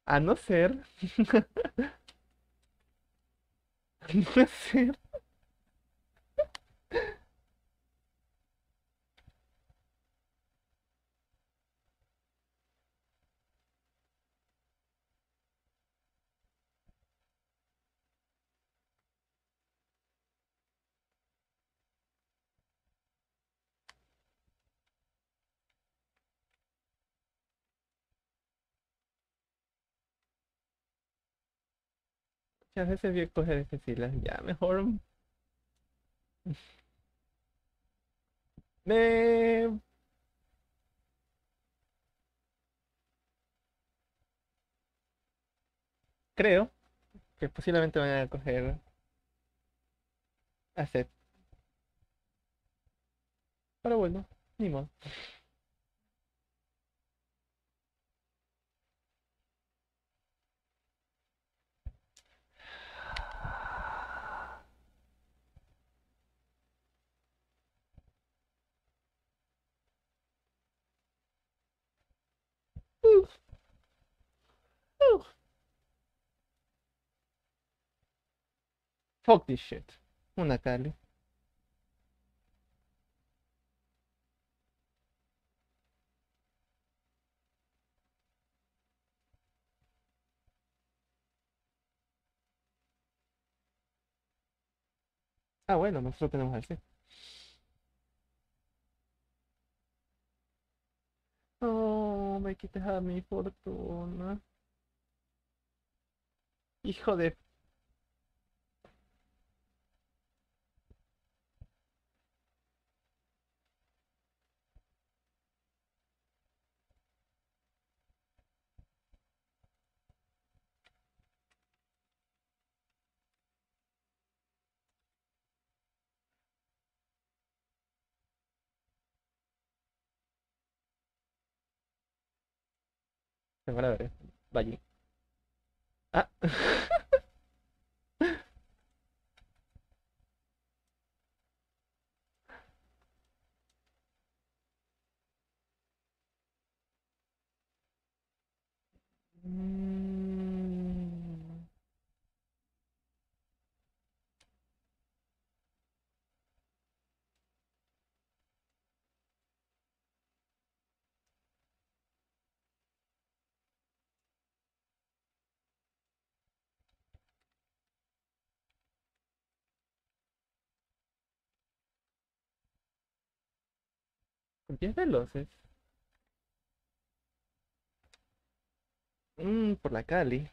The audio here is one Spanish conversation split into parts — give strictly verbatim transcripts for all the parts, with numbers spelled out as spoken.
A no ser, a no ser, a veces voy a coger ese filas, ya mejor me creo que posiblemente van a coger a Seth, pero bueno, ni modo. Uf, uf. Fuck this shit. Una Cali. Ah, bueno, nosotros tenemos al Seth. No, me quites a mi fortuna. Hijo de... Se van a ver. Vaya. Ah. Mm, con pies veloces. Mm, por la Cali.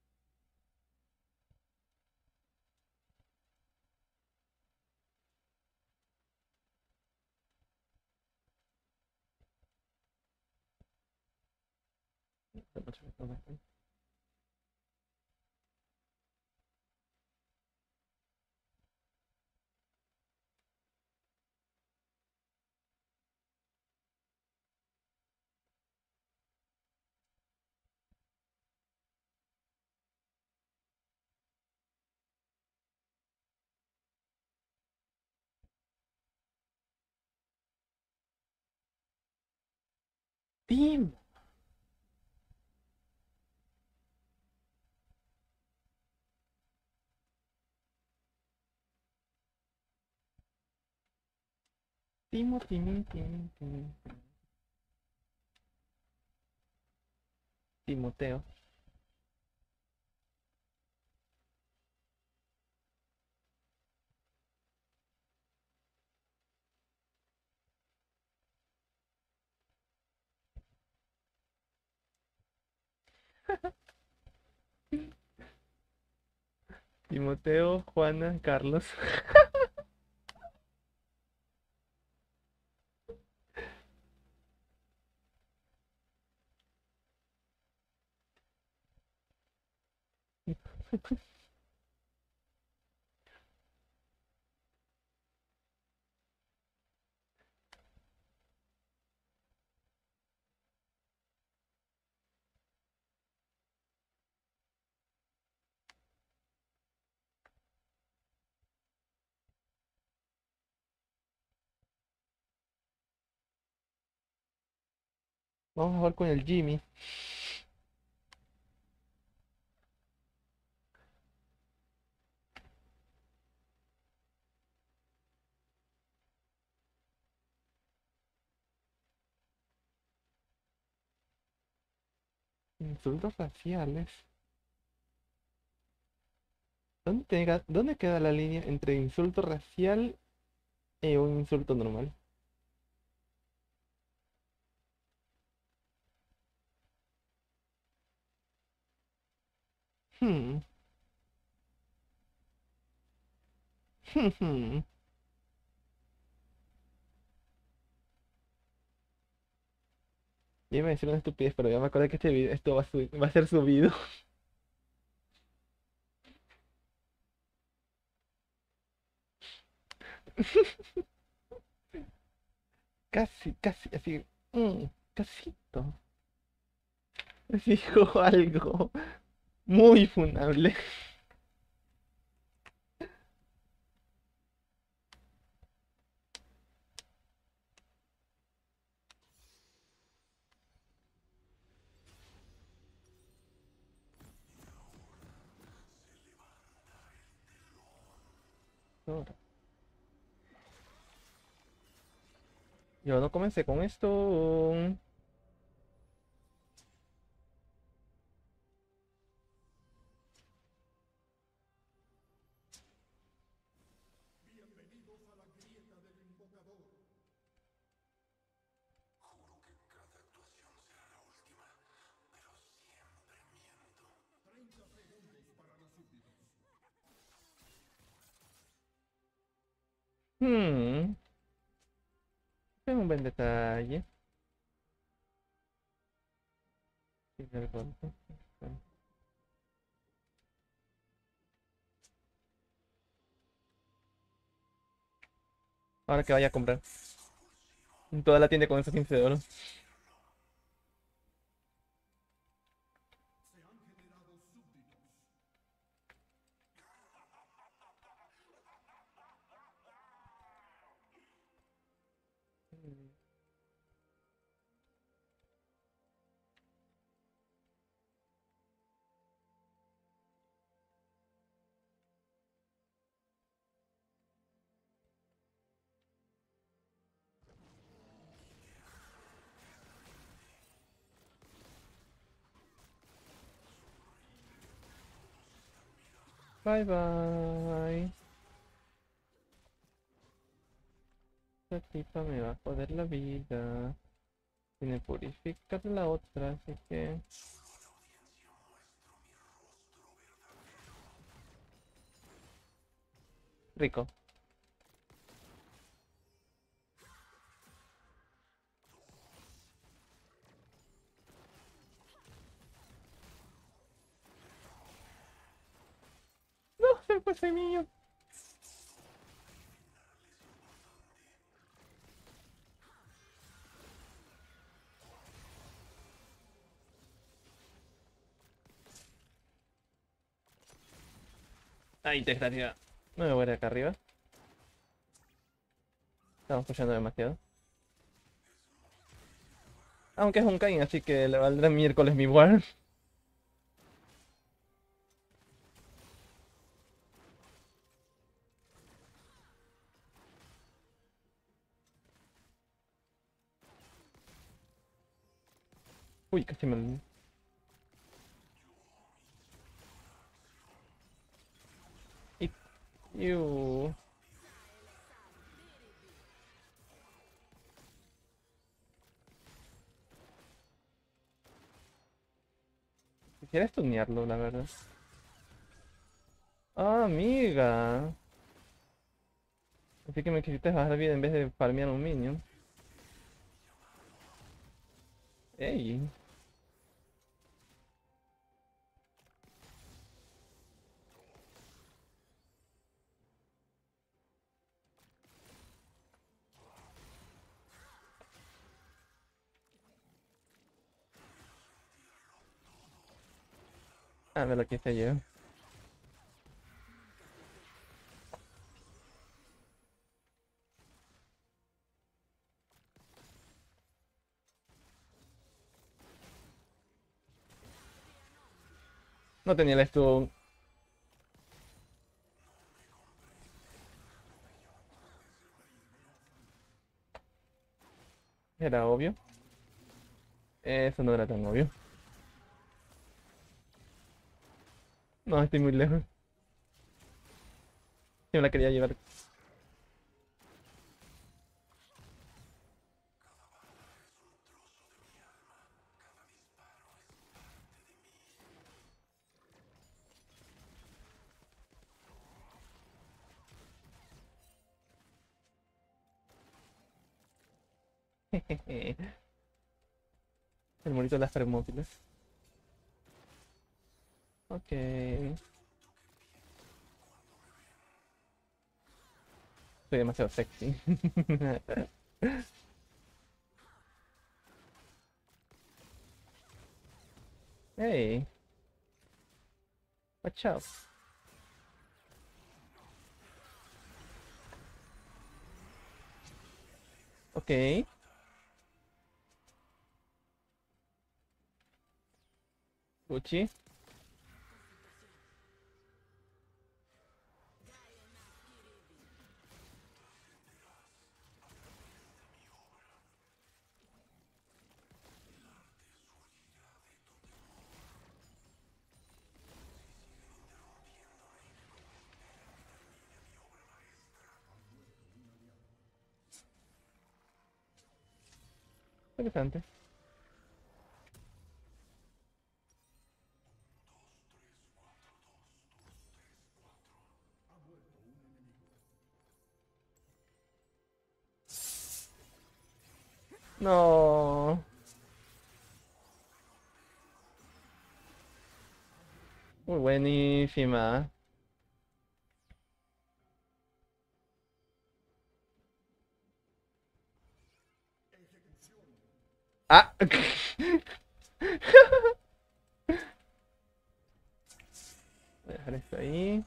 Tim. Timo, Timín, Timín, Timín. Timoteo. Timoteo, Juana, Carlos. Vamos a jugar con el Jimmy. Insultos raciales. ¿Dónde, tenga- dónde queda la línea entre insulto racial y un insulto normal? Hmm. Hmm, hmm. Iba a decir una estupidez, pero ya me acordé que este video, esto va a, su- va a ser subido. Casi, casi, así. Mm, casito. Dijo algo muy funable. Ahora, yo no comencé con esto. Hmm, es un buen detalle. Sí, del golpe. Ahora que vaya a comprar. Toda la tienda con esos quince de oro. Bye bye. Esta tipa me va a joder la vida. Tiene purificar la otra, así que. Rico. No, se fue ese mío. Ay, desgracia. No me voy de acá arriba. Estamos pushando demasiado. Aunque es un Kain, así que le valdrá miércoles mi war. Uy, casi me. Y- Iu. Quisiera stunearlo, la verdad. Ah, amiga. Así que me quisiste bajar vida en vez de farmear un minion. Ey. Ah, me lo quise yo. No tenía el stun. Era obvio. Eso no era tan obvio. No, estoy muy lejos. Yo me la quería llevar. El monito de las Fermópilas. Ok. Soy demasiado sexy. Hey, watch out. Ok. Gucci. Interesante. No. Muy buenísima. Ah. Voy a dejar esto ahí.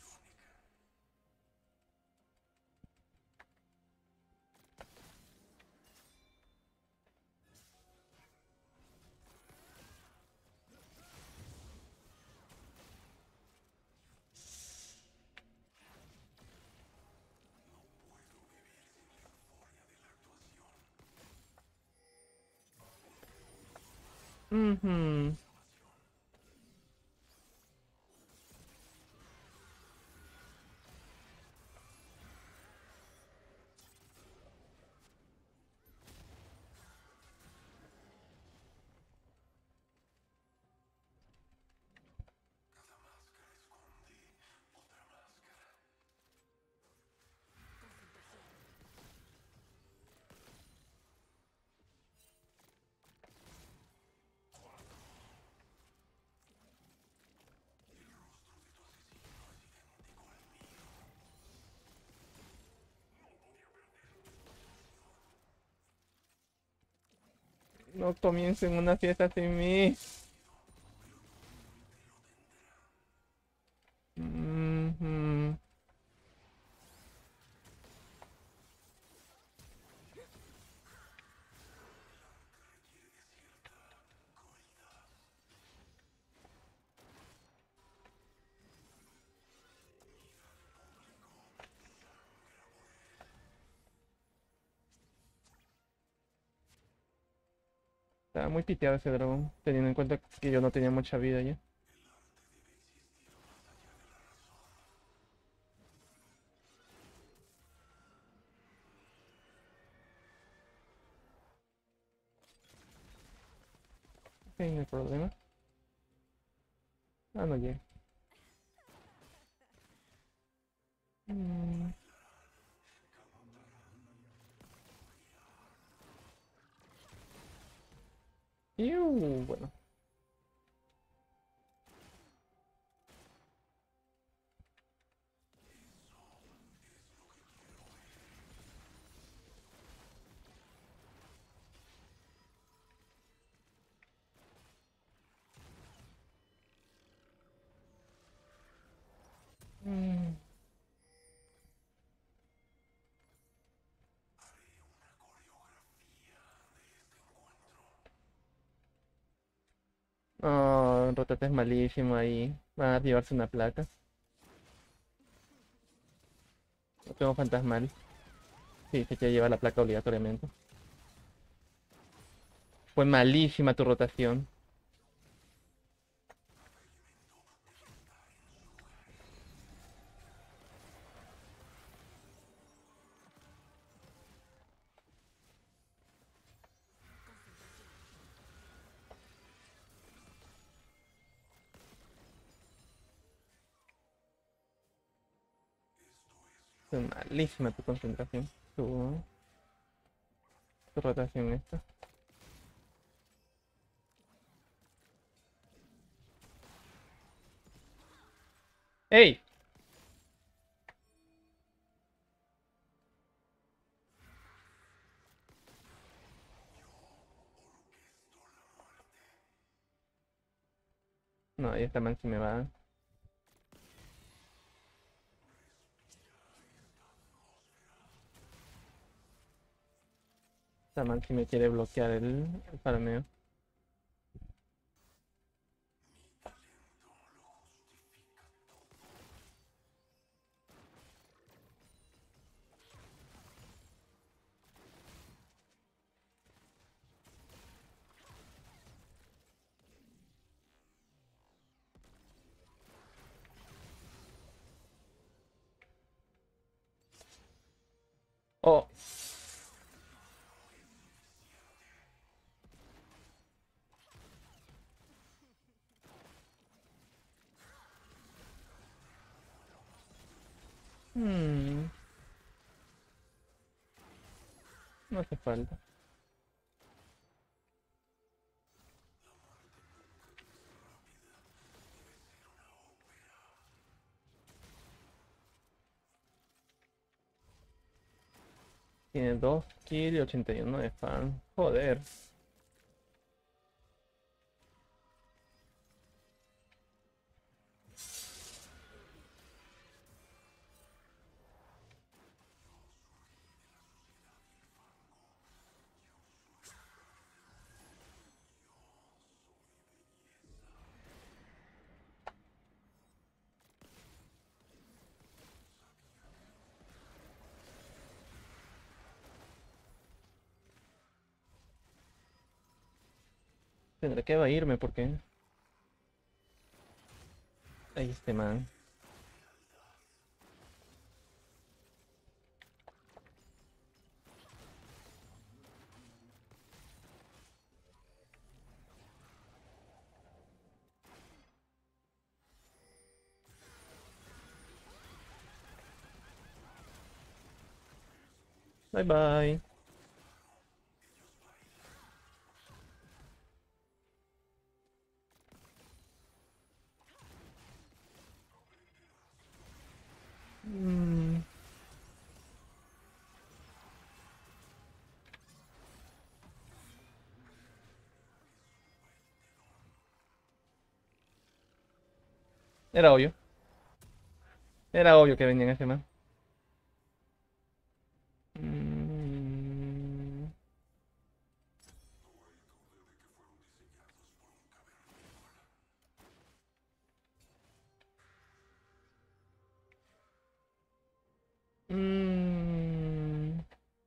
Ujú. No comiencen una fiesta sin mí. Ujú. Estaba muy piteado ese dragón, teniendo en cuenta que yo no tenía mucha vida ya. Ok, no hay problema. Ah, no llegué. Mm. Iu, bueno. Mm. Oh, Rotata es malísimo ahí. Va a llevarse una placa. No tengo fantasmal. Sí, se quiere llevar la placa obligatoriamente. Fue malísima tu rotación. Es malísima tu concentración. Tu, tu rotación esta. ¡Ey! No, y esta man sí me va. Esta man sí me quiere bloquear el, el farmeo. ¡Oh! Hmm, no hace falta. Tiene dos kills y ochenta y uno de farm. Joder. Tendré que irme porque... Ahí este man. Bye bye. Mm, Era obvio. Era obvio que venían ese man. Mm, mm,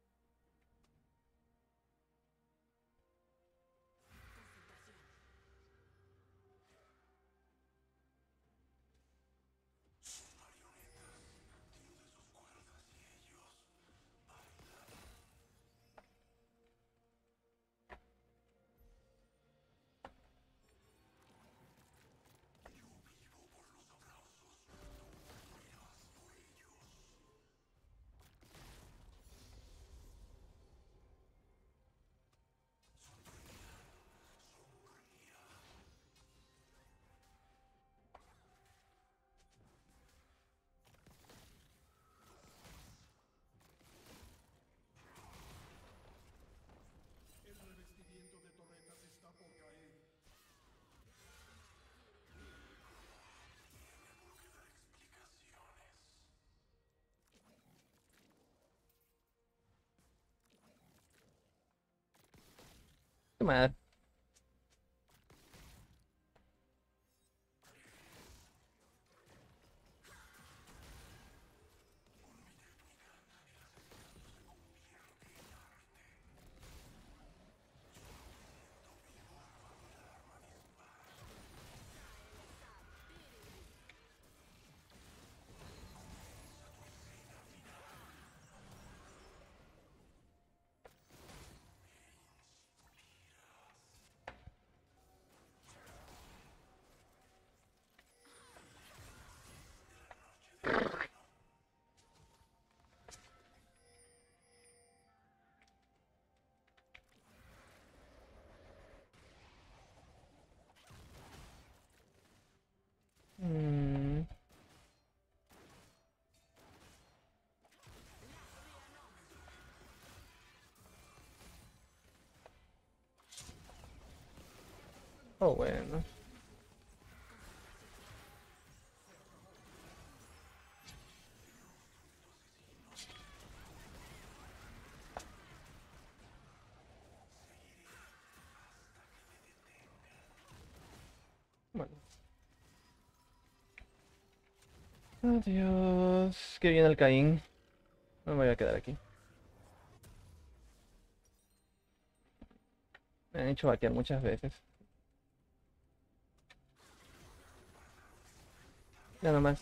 qué madre. Oh, bueno. Bueno. Adiós. Qué bien el Caín. No me voy a quedar aquí. Me han hecho vaquear muchas veces. Ya nomás.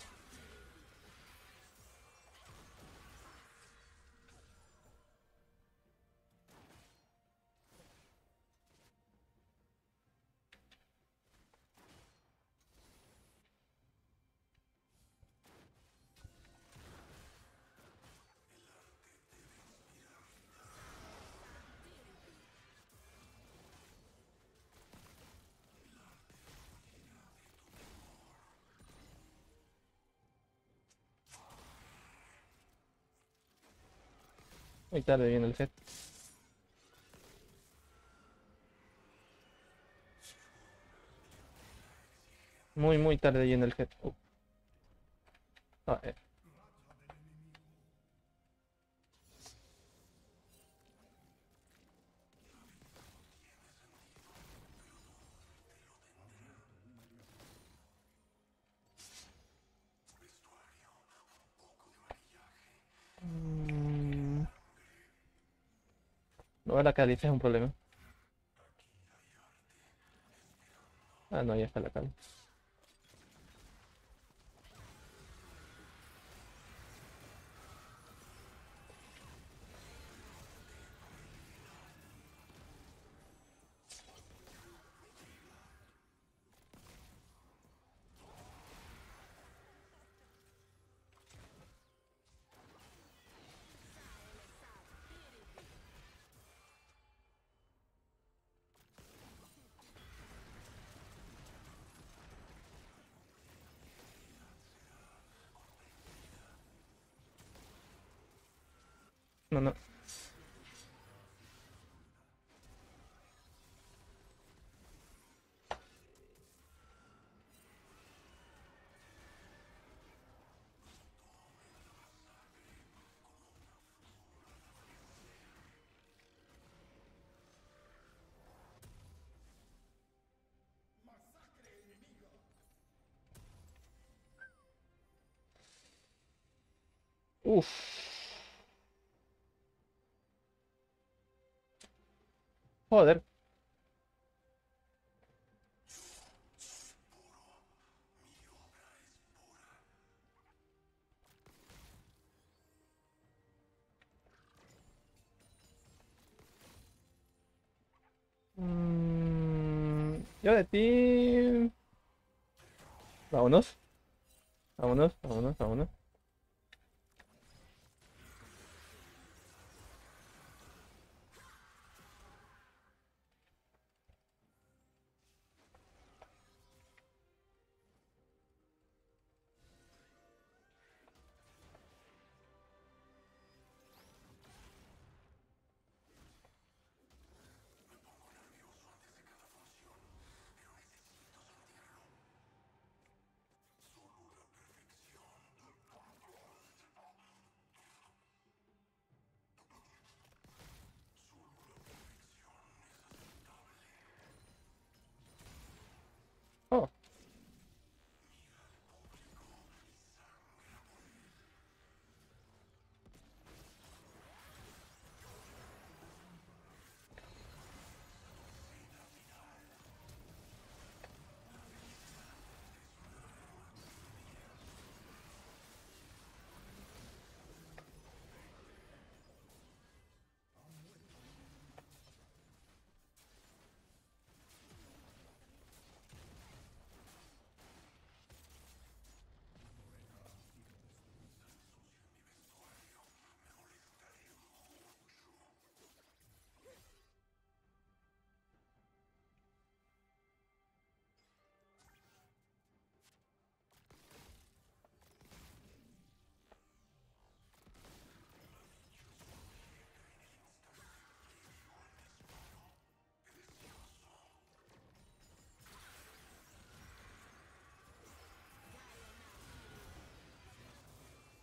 Muy tarde viene el set. Muy, muy tarde viene el set. Uh. Ah, eh. Mm. No, la caliza es un problema. Ah, no, ya está la caliza. No, no. Uf. Joder. Mm, yo de ti. Vámonos. Vámonos, vámonos, vámonos.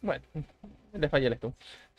Bueno, le fallé el stun.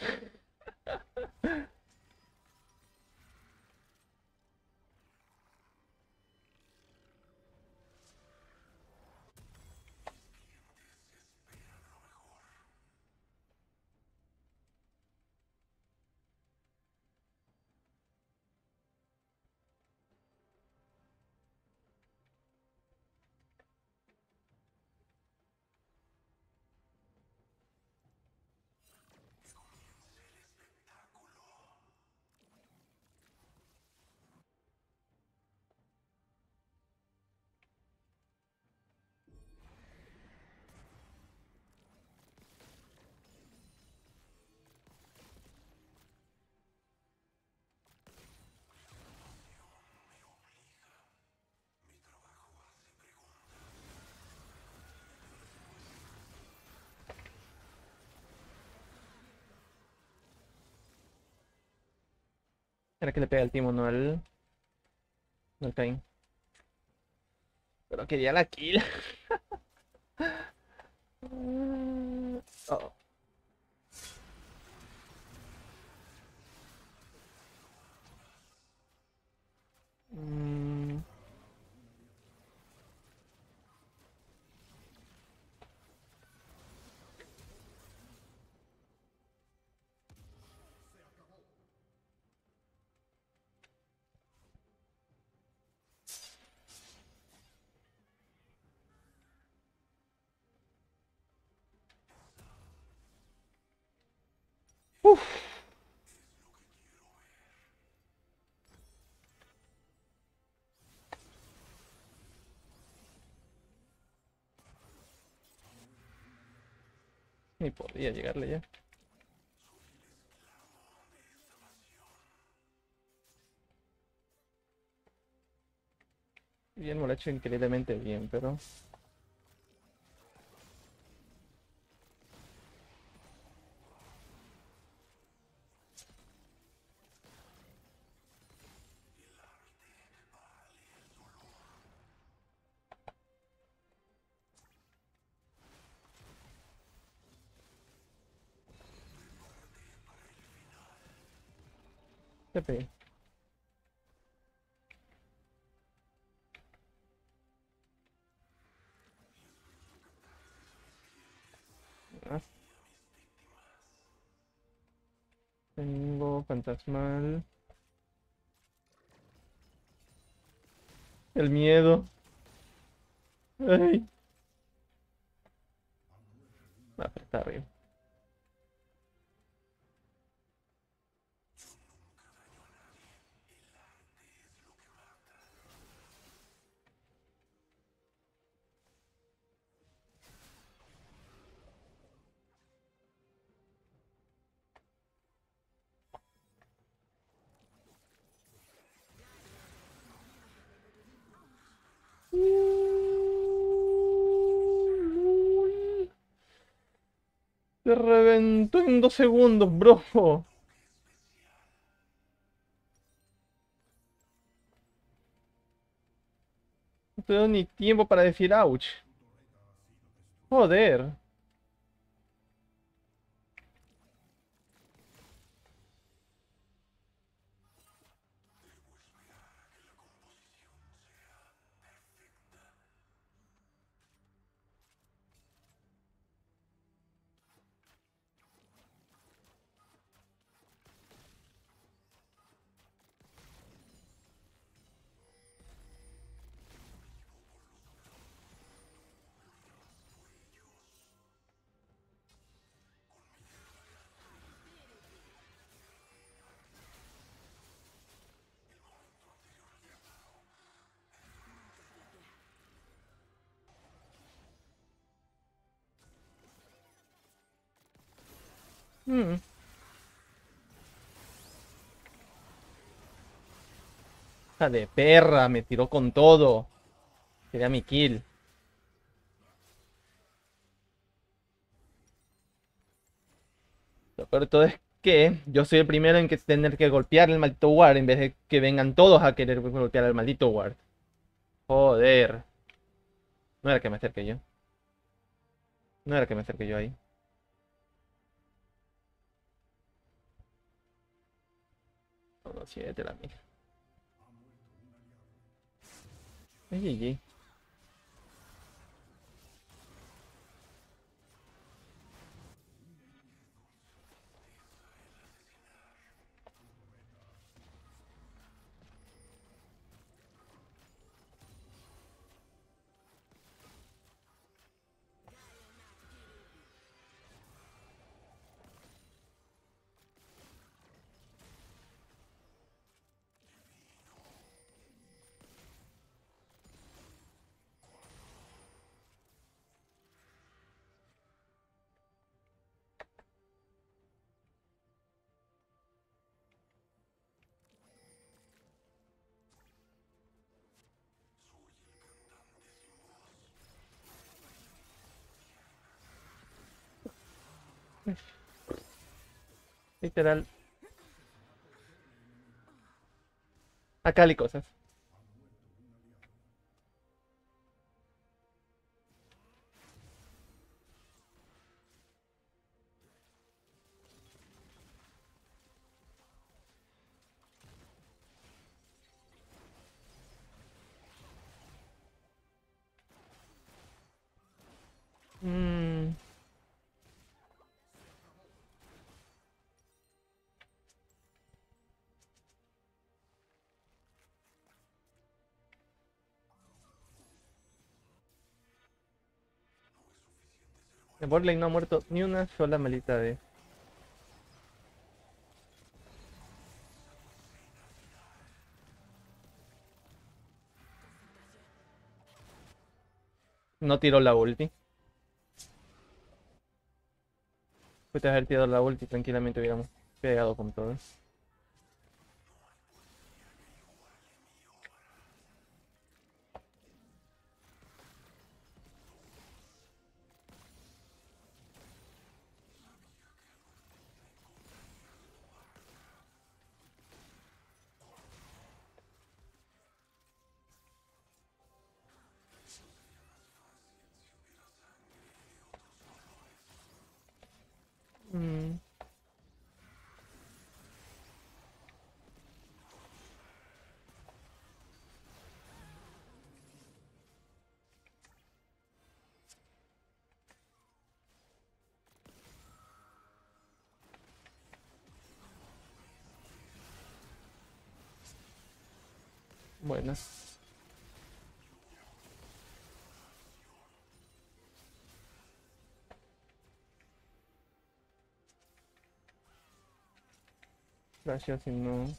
Era que le pega el timo, no al... no al Caín. Pero quería la kill. Oh. Mm. Uf. Ni podía llegarle ya. Bien, me lo ha hecho increíblemente bien, pero... Te pegué. Ah, tengo fantasmal. El miedo. Ay. Ah, pero está arriba. Se reventó en dos segundos, bro. No te doy ni tiempo para decir ouch. Joder. Mm. Hija de perra, me tiró con todo. Quería mi kill. Lo peor de todo es que yo soy el primero en que tener que golpear el maldito ward en vez de que vengan todos a querer golpear al maldito ward. Joder. No era que me acerque yo. No era que me acerque yo ahí. siete la mía. Es G G. Literal. Acá hay cosas. Mm. El bot lane no ha muerto ni una sola malita vez. No tiró la ulti. Puede haber tirado la ulti, tranquilamente hubiéramos pegado con todo. Mm. Bueno. Gracias, si no.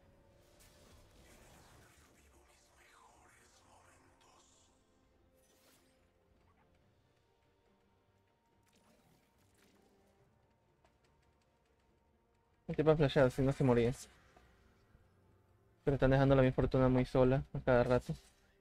No te va a flashear, si no se moría. Pero están dejando la mi fortuna muy sola a cada rato.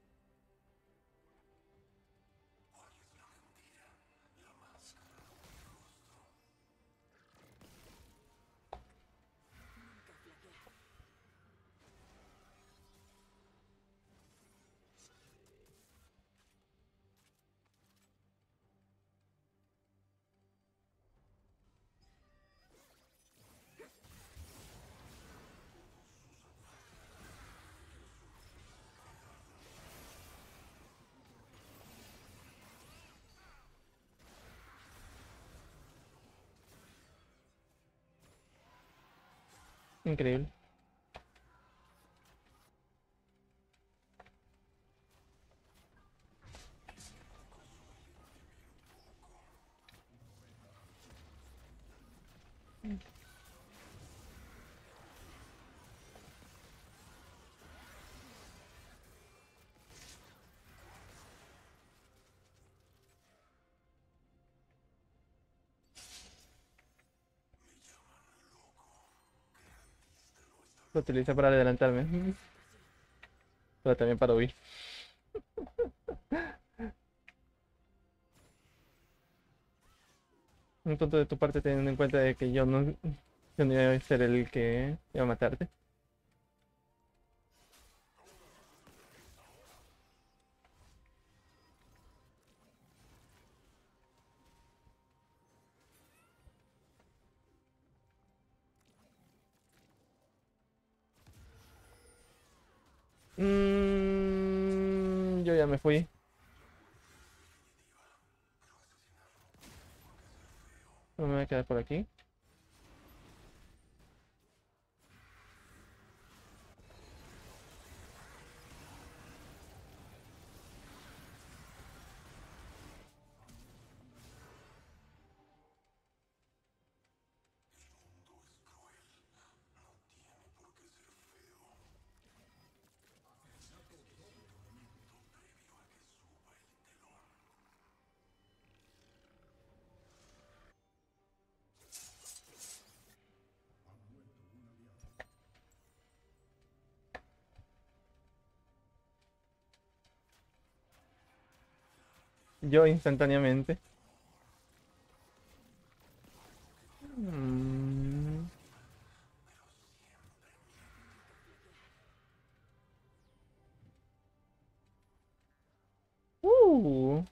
Increíble. Lo utiliza para adelantarme. Pero también para huir. Un tonto de tu parte teniendo en cuenta de que yo no, yo no iba a ser el que iba a matarte. Mm, yo ya me fui. No me voy a quedar por aquí. Yo instantáneamente. Mm. Uh.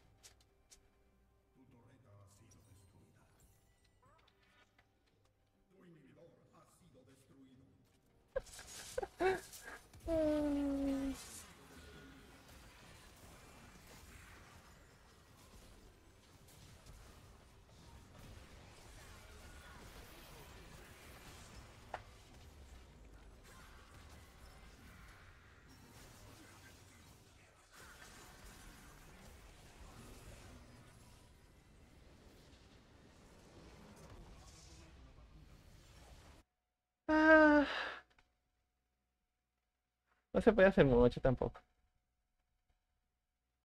Ah, no se puede hacer mucho tampoco.